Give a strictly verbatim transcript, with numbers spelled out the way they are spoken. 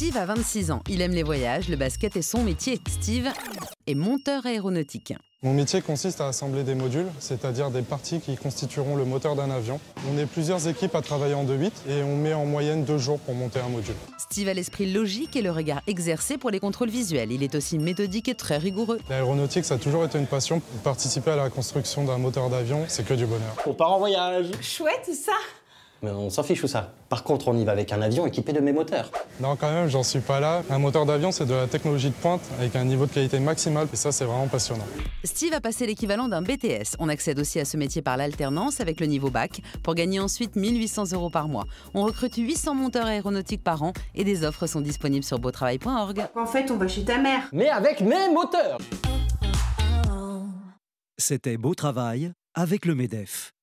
Steve a vingt-six ans. Il aime les voyages, le basket est son métier. Steve est monteur aéronautique. Mon métier consiste à assembler des modules, c'est-à-dire des parties qui constitueront le moteur d'un avion. On est plusieurs équipes à travailler en deux huit et on met en moyenne deux jours pour monter un module. Steve a l'esprit logique et le regard exercé pour les contrôles visuels. Il est aussi méthodique et très rigoureux. L'aéronautique, ça a toujours été une passion. Participer à la construction d'un moteur d'avion, c'est que du bonheur. On part en voyage. Chouette ça. Mais on s'en fiche ou ça. Par contre, on y va avec un avion équipé de mes moteurs. Non, quand même, j'en suis pas là. Un moteur d'avion, c'est de la technologie de pointe avec un niveau de qualité maximale et ça, c'est vraiment passionnant. Steve a passé l'équivalent d'un B T S. On accède aussi à ce métier par l'alternance avec le niveau bac pour gagner ensuite mille huit cents euros par mois. On recrute huit cents monteurs aéronautiques par an et des offres sont disponibles sur beau travail point org. En fait, on va chez ta mère. Mais avec mes moteurs. C'était Beau Travail avec le MEDEF.